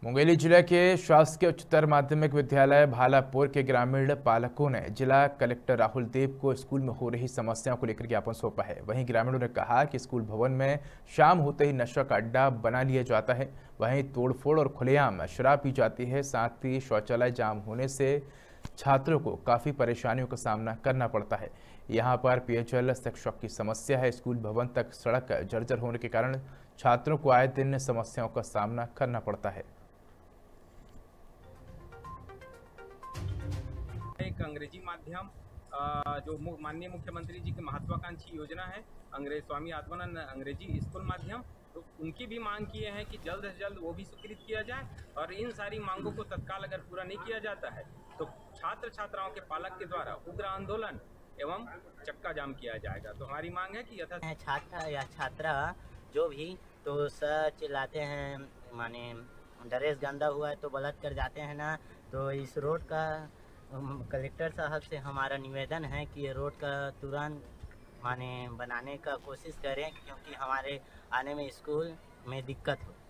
मुंगेली जिले के शासकीय उच्चतर माध्यमिक विद्यालय भालापुर के ग्रामीण पालकों ने जिला कलेक्टर राहुल देव को स्कूल में हो रही समस्याओं को लेकर ज्ञापन सौंपा है। वहीं ग्रामीणों ने कहा कि स्कूल भवन में शाम होते ही नशा का अड्डा बना लिया जाता है, वहीं तोड़फोड़ और खुलेआम शराब पी जाती है। साथ ही शौचालय जाम होने से छात्रों को काफ़ी परेशानियों का सामना करना पड़ता है। यहाँ पर पेयजल शिक्षक की समस्या है। स्कूल भवन तक सड़क जर्जर होने के कारण छात्रों को आए दिन समस्याओं का सामना करना पड़ता है। एक अंग्रेजी माध्यम जो माननीय मुख्यमंत्री जी की महत्वाकांक्षी योजना है स्वामी आत्मानंद अंग्रेजी स्कूल माध्यम, तो उनकी भी मांग किए हैं कि जल्द से जल्द वो भी स्वीकृत किया जाए। और इन सारी मांगों को तत्काल अगर पूरा नहीं किया जाता है तो छात्र छात्राओं के पालक के द्वारा उग्र आंदोलन एवं चक्का जाम किया जाएगा। तो हमारी मांग है कि यथा छात्र या छात्रा जो भी तो सर चिल्लाते हैं, माने ड्रेस गंदा हुआ है तो गलत कर जाते हैं ना। तो इस रोड का कलेक्टर साहब से हमारा निवेदन है कि ये रोड का तुरंत माने बनाने का कोशिश करें, क्योंकि हमारे आने में स्कूल में दिक्कत हो।